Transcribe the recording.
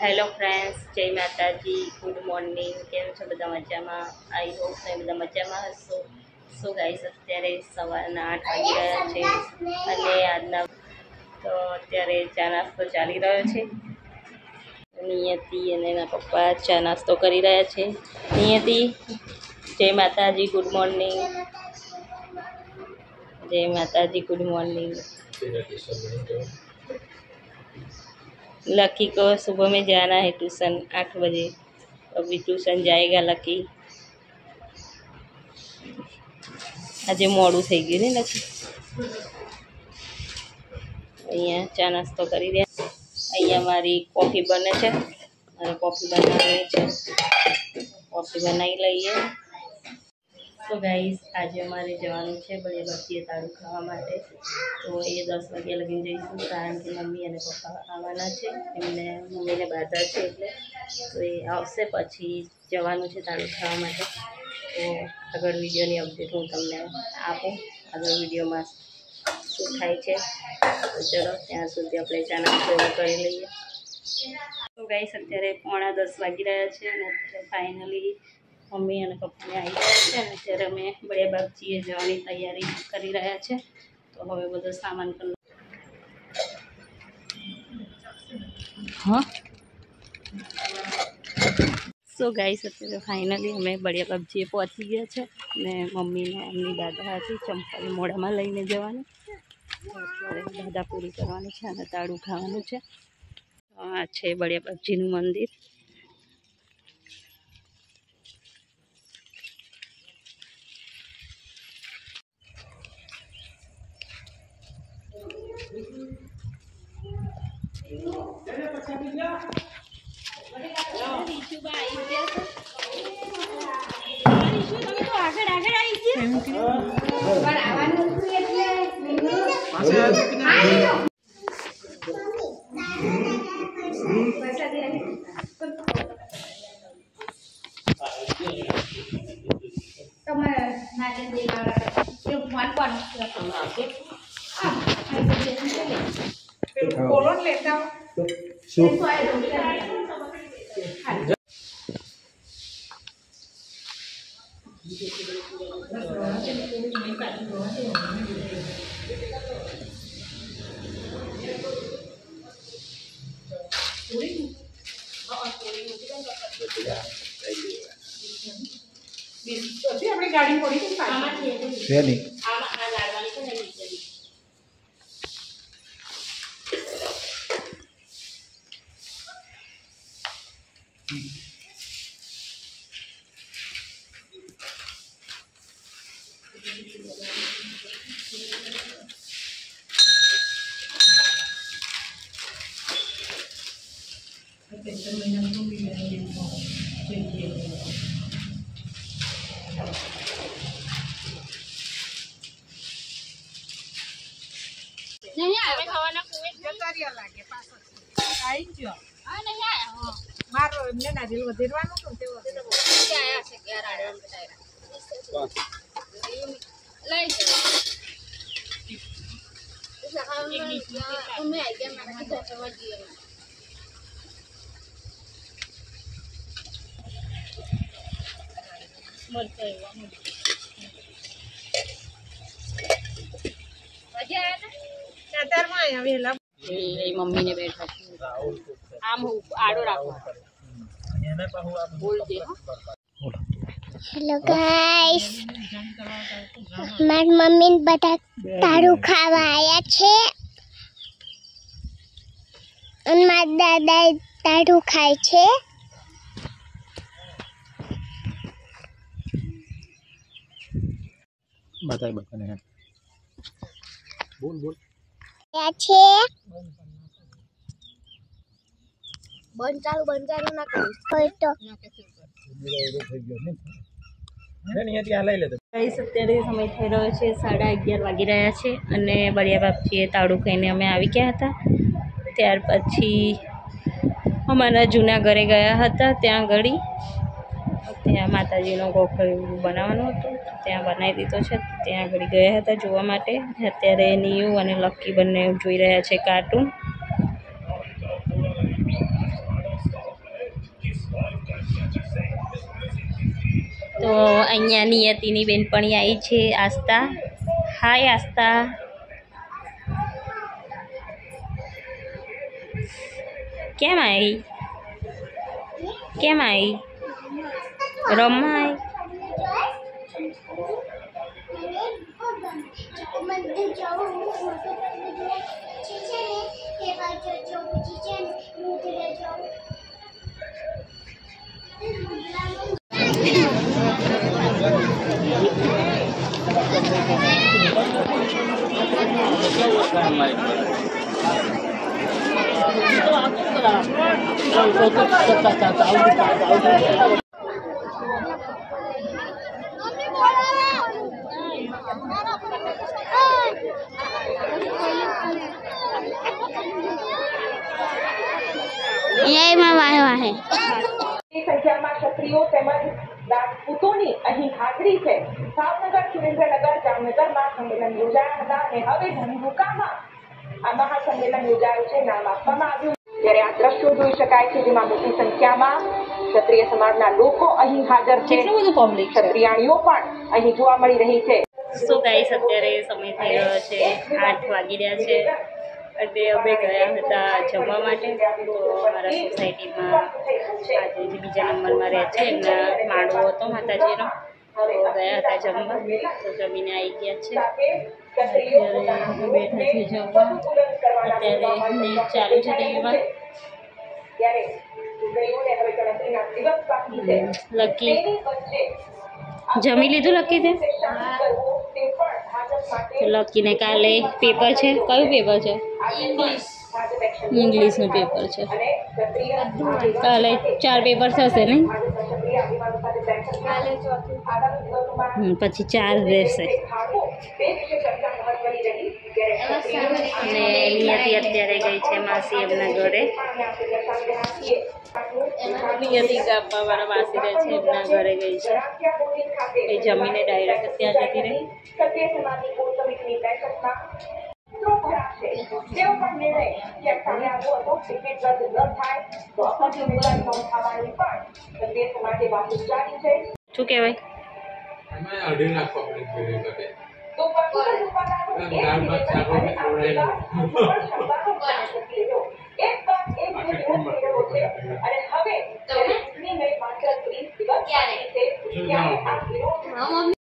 Hello friends, જય માતાજી, good morning. કેમ છો બધા? મજામાં? આઈ હોપ તમે બધા મજામાં હશો. સો ગાઈસ, અત્યારે સવારના 8 વાગી રહ્યા છે અને આજના તો અત્યારે ચા નાસ્તો ચાલી રહ્યો છે. નિયતિ અને એના પપ્પા ચા નાસ્તો કરી રહ્યા છે. નિયતિ, જય માતાજી, ગુડ મોર્નિંગ. जय माता जी, गुड मॉर्निंग. लकी को सुबह में जाना है ट्यूशन 8 बजे. अभी ट्यूशन जाएगा लकी. આજે મોડું થઈ ગયું ને લકી. અહીંયા ચા નાસ્તો કરી રહ્યા. અહીંયા મારી કોફી બને છે અને કોફી બનાવી છે. કોફી બનાવી લઈએ. તો ગાઈસ, આજે અમારે જવાનું છે બળે બળતીએ તાળું ખાવા માટે. તો એ 10 વાગ્યા લગીને જઈશું, કારણ કે મમ્મી અને પપ્પા આવવાના છે. એમને મમ્મીને બાધા છે એટલે તો એ આવશે પછી જવાનું છે તાળું ખાવા માટે. તો આગળ વિડીયોની અપડેટ હું તમને આપું, આગળ વિડીયોમાં શું થાય છે. તો ચલો ત્યાં સુધી આપણે ચા નાસ્તો કરી લઈએ. તો ગાઈસ, અત્યારે 9:45 વાગી રહ્યા છે અને અત્યારે ફાઇનલી મમ્મી અને પપ્પાને આવી ગયા છે અને અત્યારે અમે બળે બાપજીએ જવાની તૈયારી કરી રહ્યા છે. તો હવે બધો સામાન કરી સો ગાઈસ, અત્યારે ફાઇનલી અમે બળે બાપજીએ પહોંચી ગયા છે અને મમ્મીને એમની દાદા હતી ચંપલ મોઢામાં લઈને જવાનું. અત્યારે દાદા પૂરી કરવાની છે અને તાળું ખાવાનું છે. આ છે બળે બાપજીનું મંદિર. ગાડી પડી नहीं आवे खावाना कुए जतारिया लागे पाછો આઈ ગયો આ નહીં આયા મારો એમને નારિયેલ વધેરવાનું તો તે આયા છે 11 આડમ બતાયરા લઈ જાઓ અમે આઈ ગયા મારા જતવા દીએ મળતો એવા मम्मी ने बैठा आम आड़ो राखो बोल दे. हेलो गाइस, મારી મમ્મી બધા તાળું ખાવા આવ્યા છે અને મારા દાદા તાળું ખાય છે. बताए बताने हैं बोल बोल क्या છે બંચારું ના કરીશ કોઈ તો અત્યારે સમય થઈ રહ્યો છે 11:30 વાગી રહ્યા છે અને બળિયા બાપજીએ તાળું ખાઈને અમે આવી ગયા હતા. ત્યાર પછી અમારા જૂના ઘરે ગયા હતા. ત્યાં ઘડી ત્યાં માતાજીનો ગોખલ બનાવવાનું હતું, ત્યાં બનાવી દીધો છે. ત્યાં ઘડી ગયા હતા જોવા માટે. અત્યારે નિયુ અને લકી બંને જોઈ રહ્યા છે કાર્ટૂન. તો અહીંયા નિયતિની બેનપણી આવી છે આસ્થા. હાય આસ્થા. કેમ આવી? કેમ આવી? રમવા આવી? ये मैं वाह है સંખ્યામાં ક્ષત્રિયો તેમજ રાજપૂતોની અહીં હાજરી છે. ભાવનગર, સુરેન્દ્રનગર, જામનગરમાં સંમેલન યોજાયા હતા અને હવે ધંધુકામાં આ મહાસંમેલન યોજાયું છે, નામ આપવામાં આવ્યું. ત્યારે આ દ્રશ્યો જોઈ શકાય છે જેમાં મોટી સંખ્યામાં ક્ષત્રિય સમાજના લોકો અહીં હાજર છે. કેટલું બધું પબ્લિક છે. ક્ષત્રિયાણીઓ પણ અહીં જોવા મળી રહી છે. સો ગાઈસ, અત્યારે સમય થઈ રહ્યો છે 8 વાગી રહ્યા છે અને અમે ગયા હતા જમવા માટે. તો અમારા સોસાયટીમાં આજે જે બીજા નંબરમાં રહે છે એમના માળો હતો માતાજીનો, તો ગયા હતા જમવા. તો જમીને આવી ગયા છે. અત્યારે અમે બેઠા છીએ જમવા. અત્યારે મેચ ચાલુ છે ટીવીમાં. લકી જમી લીધું? લકી તે લકીને કાલે પેપર છે. કયું પેપર છે? ઇંગ્લિશનું પેપર છે. કાલે 4 પેપર થશે ને? પછી 4 રહેશે. અને નિયતિ અત્યારે ગઈ છે માસી એમના ઘરે. નિયતિ ગામમાં માસી રહે છે એમના ઘરે ગઈ છે. એ જમીને ડાયરેક્ટ ત્યાં જતી રહી. શું કહેવાય? क्या